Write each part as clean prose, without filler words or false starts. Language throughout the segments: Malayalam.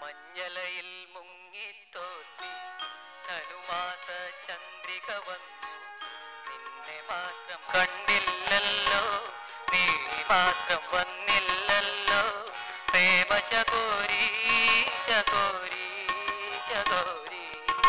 മഞ്ഞലയിൽ മുങ്ങിത്തോത്തി ധനുമാസ ചന്ദ്രിക വന്നു നിന്നെ മാത്രം കണ്ടില്ലല്ലോ നീ മാത്രം വന്നില്ലല്ലോ പ്രേമ ചകോരി ചകോരി ചകോരി.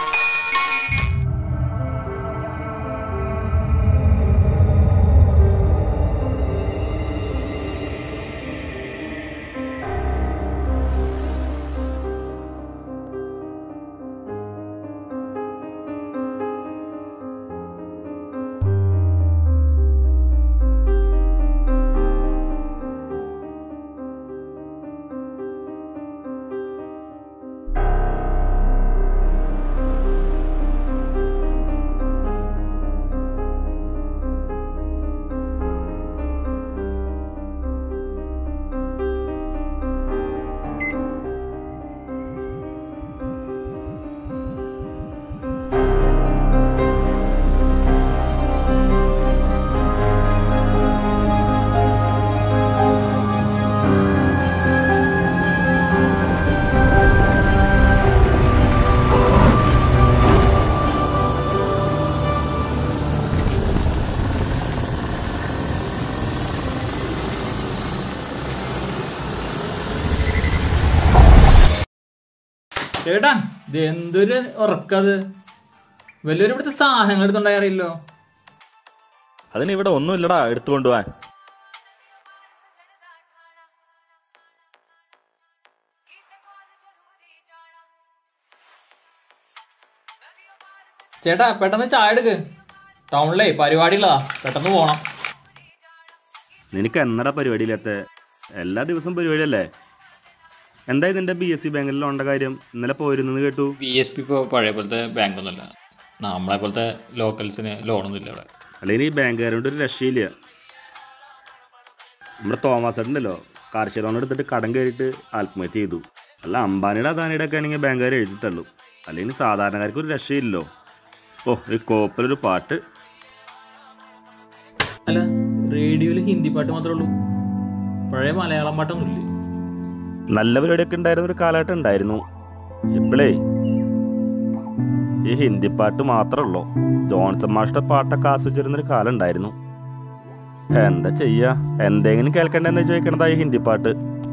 ചേട്ടാ ഇത് എന്തൊരു ഉറക്കത്, വലിയൊരു ഇവിടുത്തെ സാധനങ്ങൾ എടുത്തുണ്ടായി അറിയില്ലോ. അതിന് ഇവിടെ ഒന്നുമില്ലടാ എടുത്തുകൊണ്ടുപോവാൻ. ചേട്ടാ പെട്ടെന്ന് ചായ എടുക്ക്, ടൗണിലേ പരിപാടികളാ, പെട്ടെന്ന് പോണം. നിനക്ക് എന്നടാ പരിപാടിയില്ലാത്ത? എല്ലാ ദിവസവും പരിപാടിയല്ലേ? എന്താ ഇതിന്റെ BSc ബാങ്കിൽ ലോണിന്റെ കാര്യം? ഇന്നലെ പോയിരുന്നെന്ന് കേട്ടു. BSP ഇപ്പോൾ പഴയ പോലത്തെ ബാങ്കൊന്നുമില്ല, നമ്മളെ പോലത്തെ ലോക്കൽസിന് ലോണൊന്നും ഇല്ല ഇവിടെ. അല്ലെങ്കിൽ ഈ ബാങ്കുകാരോട് ഒരു രക്ഷയില്ല. നമ്മുടെ തോമസ് ഉണ്ടല്ലോ, കാർഷിക ലോൺ എടുത്തിട്ട് കടം കയറിയിട്ട് ആത്മഹത്യ ചെയ്തു. അല്ല അംബാനിയുടെ അദാനിയുടെ ഒക്കെ ആണെങ്കിൽ ബാങ്കുകാർ എഴുതിത്തള്ളു. അല്ലെങ്കിൽ സാധാരണക്കാർക്ക് ഒരു രക്ഷയില്ലല്ലോ. ഓ ഈ കോപ്പലൊരു പാട്ട്. അല്ല റേഡിയോയിൽ ഹിന്ദി പാട്ട് മാത്രമേ ഉള്ളൂ, പഴയ മലയാളം പാട്ടൊന്നുമില്ലേ? നല്ല പരിപാടിയൊക്കെ ഉണ്ടായിരുന്ന ഒരു കാലഘട്ടം ഉണ്ടായിരുന്നു. ഇപ്പോഴേ ഈ ഹിന്ദി പാട്ട് മാത്രമല്ലോ, ജോൺസൺ മാഷ്ട പാട്ടൊക്കെ ആസ്വദിച്ചിരുന്നൊരു കാലം ഉണ്ടായിരുന്നു. എന്താ ചെയ്യാ, എന്തെങ്കിലും കേൾക്കണ്ടെന്ന് ചോദിക്കണതാ ഈ ഹിന്ദി പാട്ട്.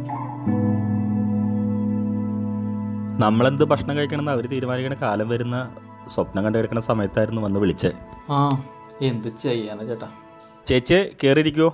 നമ്മളെന്ത് ഭക്ഷണം കഴിക്കണമെന്ന് അവർ തീരുമാനിക്കുന്ന കാലം വരുന്ന സ്വപ്നം കണ്ടു കിടക്കുന്ന സമയത്തായിരുന്നു വന്ന് വിളിച്ചേ. ആ എന്ത് ചെയ്യാനാ ചേട്ടാ. ചേച്ചി കയറിയിരിക്കുവോ?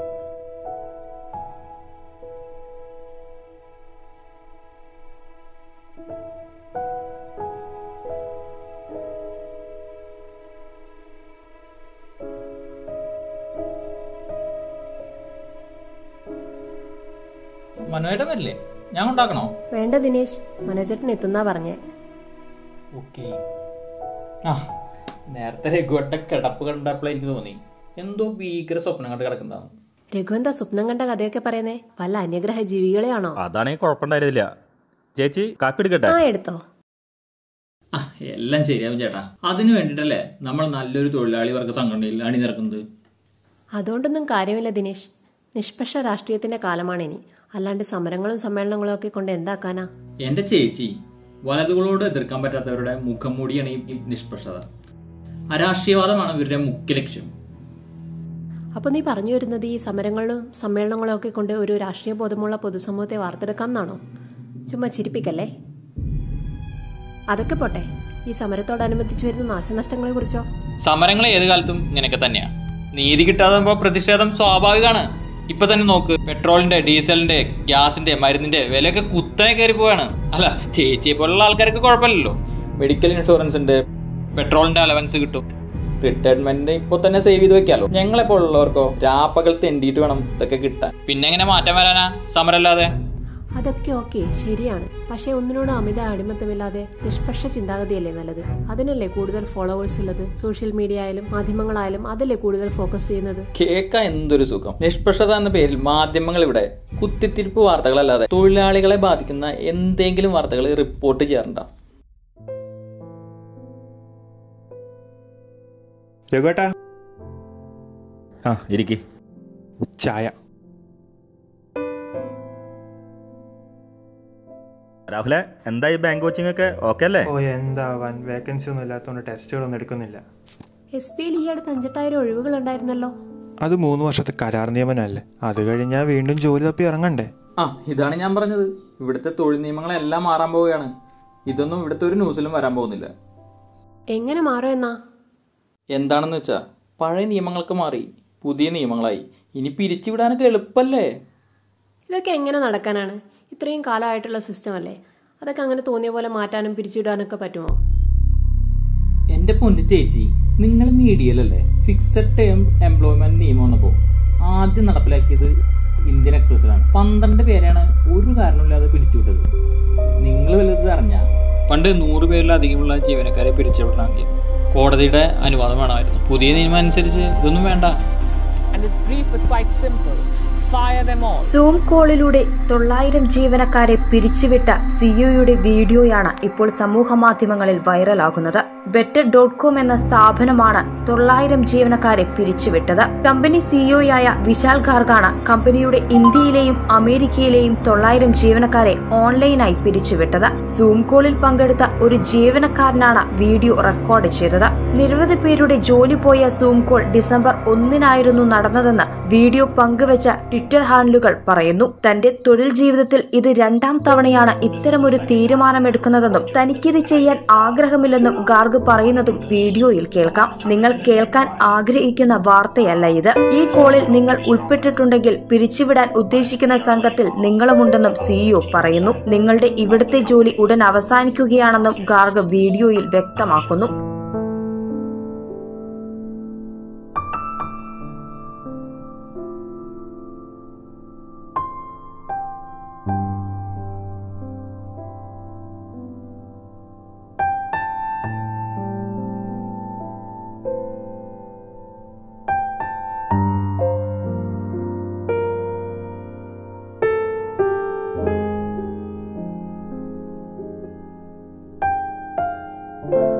മനോജേട്ടൻ വരില്ലേ? ഞാൻ ഉണ്ടാക്കണോ? വേണ്ട ദിനേശ്, മനോജേട്ടൻ എത്തുന്നാ പറഞ്ഞേ. ഓക്കെ. ആ നേരത്തെ രഘുവട്ട കിടപ്പ് കണ്ടപ്പോൾ എനിക്ക് തോന്നി എന്തോ ഭീകര സ്വപ്നം കണ്ട് കിടക്കുന്നതാണ്. രഘു എന്താ സ്വപ്നം കണ്ട കഥയൊക്കെ പറയുന്നേ? വല്ല അന്യഗ്രഹ ജീവികളെയാണോ? അതാണെങ്കിൽ കുഴപ്പമുണ്ടായിരുന്നില്ല. ചേച്ചി കാപ്പി എടുക്കട്ടെ? ആ എടുത്തോ. ആ എല്ലാം ശരിയാവും ചേട്ടാ, അതിനു വേണ്ടിട്ടല്ലേ നമ്മൾ നല്ലൊരു തൊഴിലാളി വർഗ സംഘടനയിൽ അണിനിരക്കുന്നത്. അതുകൊണ്ടൊന്നും കാര്യമില്ല ദിനേശ്, നിഷ്പക്ഷ രാഷ്ട്രീയത്തിന്റെ കാലമാണ് ഇനി. അല്ലാണ്ട് സമരങ്ങളും സമ്മേളനങ്ങളും ഒക്കെ കൊണ്ട് എന്താക്കാനാ? എന്റെ ചേച്ചി, വലതുകളോട് എതിർക്കാൻ പറ്റാത്തവരുടെ മുഖം മൂടിയാണ് ഈ നിഷ്പക്ഷത. അരാഷ്ട്രീയവാദമാണ് ഇവരുടെ മുഖ്യ ലക്ഷ്യം. അപ്പൊ നീ പറഞ്ഞു വരുന്നത് ഈ സമരങ്ങളും സമ്മേളനങ്ങളും ഒക്കെ കൊണ്ട് ഒരു രാഷ്ട്രീയ ബോധമുള്ള പൊതുസമൂഹത്തെ വാർത്തെടുക്കാം എന്നാണോ? ചുമ്മാ ചിരിപ്പിക്കല്ലേ. അതൊക്കെ പോട്ടെ, ഈ സമരത്തോടനുബന്ധിച്ച് വരുന്ന നാശനഷ്ടങ്ങളെ കുറിച്ചോ? സമരങ്ങൾ ഏത് കാലത്തും ഇങ്ങനെയൊക്കെ തന്നെയാ. നീതി കിട്ടാതെ പ്രതിഷേധം സ്വാഭാവികമാണ്. ഇപ്പൊ തന്നെ നോക്ക്, പെട്രോളിന്റെ, ഡീസലിന്റെ, ഗ്യാസിന്റെ, മരുന്നിന്റെ വിലയൊക്കെ കുത്തനെ കയറി പോവാണ്. അല്ല ചേച്ചിയെ പോലുള്ള ആൾക്കാർക്ക് കുഴപ്പമില്ലല്ലോ. മെഡിക്കൽ ഇൻഷുറൻസ് ഉണ്ട്, പെട്രോളിന്റെ അലവൻസ് കിട്ടും, റിട്ടയർമെന്റ് ഇപ്പൊ തന്നെ സേവ് ചെയ്ത് വെക്കാലോ. ഞങ്ങളെ പോലുള്ളവർക്കോ രാപ്പകൽ തെണ്ടിയിട്ട് വേണം ഇതൊക്കെ കിട്ടാൻ. പിന്നെ എങ്ങനെ മാറ്റം വരാനാ സമരല്ലാതെ? അതൊക്കെ ഓക്കെ, ശരിയാണ്. പക്ഷെ ഒന്നിനോട് അമിത അടിമത്തമില്ലാതെ നിഷ്പക്ഷ ചിന്താഗതിയല്ലേ നല്ലത്? അതിനല്ലേ കൂടുതൽ ഫോളോവേഴ്സ് ഉള്ളത്. സോഷ്യൽ മീഡിയ ആയാലും മാധ്യമങ്ങളായാലും അതല്ലേ കൂടുതൽ ഫോക്കസ് ചെയ്യുന്നത്. കേൾക്കാൻ എന്തൊരു സുഖം. നിഷ്പക്ഷത എന്ന പേരിൽ മാധ്യമങ്ങൾ ഇവിടെ കുത്തിത്തിരിപ്പ് വാർത്തകളല്ലാതെ തൊഴിലാളികളെ ബാധിക്കുന്ന എന്തെങ്കിലും വാർത്തകൾ റിപ്പോർട്ട് ചെയ്യാറുണ്ടോ? രഘുവേട്ടാ, ആ ഇരിക്ക്. ചായ. രാഹുലെ എന്തായി ബാങ്ക് കോച്ചിങ് ഒക്കെ ഓക്കെ അല്ലേ? ഓ എന്താവാൻ, വേക്കൻസി ഒന്നും ഇല്ലാത്തതുകൊണ്ട് ടെസ്റ്റുകളൊന്നും എടുക്കുന്നില്ല. SP-യിൽ ഈ അടുത്ത് 5,000 ഒഴിവുകൾ ഉണ്ടായിരുന്നല്ലോ. അത് 3 വർഷത്തെ കരാർ നിയമനല്ലേ, അത് കഴിഞ്ഞാൽ വീണ്ടും ജോലി തപ്പി ഇറങ്ങണ്ടേ? ഇതാണ് ഞാൻ പറഞ്ഞത്, ഇവിടുത്തെ തൊഴിൽ നിയമങ്ങളെല്ലാം മാറാൻ പോവുകയാണ്. ഇതൊന്നും ഇവിടുത്തെ ഒരു ന്യൂസിലും വരാൻ പോകുന്നില്ല. എങ്ങനെ മാറും എന്നാ? എന്താണെന്ന് വെച്ചാ പഴയ നിയമങ്ങൾക്ക് മാറി പുതിയ നിയമങ്ങളായി. ഇനി പിരിച്ചുവിടാനൊക്കെ എളുപ്പല്ലേ? ഇതൊക്കെ എങ്ങനെ നടക്കാനാണ്? ഇത്രയും കാലമായിട്ടുള്ള സിസ്റ്റം അല്ലേ. അതൊക്കെ അങ്ങനെ തോന്നിയ പോലെ മാറ്റാനും പിരിച്ചുവിടാനൊക്കെ പറ്റുമോ? എന്റെ പൊന്നു ചേച്ചി, നിങ്ങൾ മീഡിയയിലല്ലേ ഫിക്സഡ് ടേം എംപ്ലോയ്മെന്റ് നിയമം വന്നപ്പോൾ ആദ്യം നടപ്പിലാക്കിയത് ഇന്ത്യൻ എക്സ്പ്രസിലാണ്. 12 പേരാണ് ഒരു കാരണമില്ലാതെ പിരിച്ചുവിട്ടത്. നിങ്ങൾ വല്ലത് അറിഞ്ഞ? പണ്ട് 100 പേരിലധികമുള്ള ജീവനക്കാരെ പിരിച്ചുവിടണമെങ്കിൽ കോടതിയുടെ അനുവാദം വേണമായിരുന്നു. പുതിയ നിയമം അനുസരിച്ച് ഇതൊന്നും വേണ്ട. സൂം കോളിലൂടെ 900 ജീവനക്കാരെ പിരിച്ചുവിട്ട സിഇഒയുടെ വീഡിയോയാണ് ഇപ്പോൾ സമൂഹ മാധ്യമങ്ങളിൽ വൈറലാകുന്നത്. better.com എന്ന സ്ഥാപനമാണ് 900 ജീവനക്കാരെ പിരിച്ചുവിട്ടത്. കമ്പനി സിഇഒയായ വിശാൽ ഗാർഗാണ് കമ്പനിയുടെ ഇന്ത്യയിലെയും അമേരിക്കയിലെയും 900 ജീവനക്കാരെ ഓൺലൈനായി പിരിച്ചുവിട്ടത്. സൂം കോളിൽ പങ്കെടുത്ത ഒരു ജീവനക്കാരനാണ് വീഡിയോ റെക്കോർഡ് ചെയ്തത്. നിരവധി പേരുടെ ജോലി പോയ സൂം കോൾ ഡിസംബർ 1 നടന്നതെന്ന് വീഡിയോ പങ്കുവച്ച ട്വിറ്റർ ഹാൻഡിലുകൾ പറയുന്നു. തന്റെ തൊഴിൽ ജീവിതത്തിൽ ഇത് 2ാം തവണയാണ് ഇത്തരമൊരു തീരുമാനമെടുക്കുന്നതെന്നും തനിക്കിത് ചെയ്യാൻ ആഗ്രഹമില്ലെന്നും ഗാർഗ് പറയുന്നതും വീഡിയോയിൽ കേൾക്കാം. നിങ്ങൾ കേൾക്കാൻ ആഗ്രഹിക്കുന്ന വാർത്തയല്ല ഇത്. ഈ കോളിൽ നിങ്ങൾ ഉൾപ്പെട്ടിട്ടുണ്ടെങ്കിൽ പിരിച്ചുവിടാൻ ഉദ്ദേശിക്കുന്ന സംഘത്തിൽ നിങ്ങളുമുണ്ടെന്നും സിഇഒ പറയുന്നു. നിങ്ങളുടെ ഇവിടുത്തെ ജോലി ഉടൻ അവസാനിക്കുകയാണെന്നും ഗാർഗ് വീഡിയോയിൽ വ്യക്തമാക്കുന്നു. you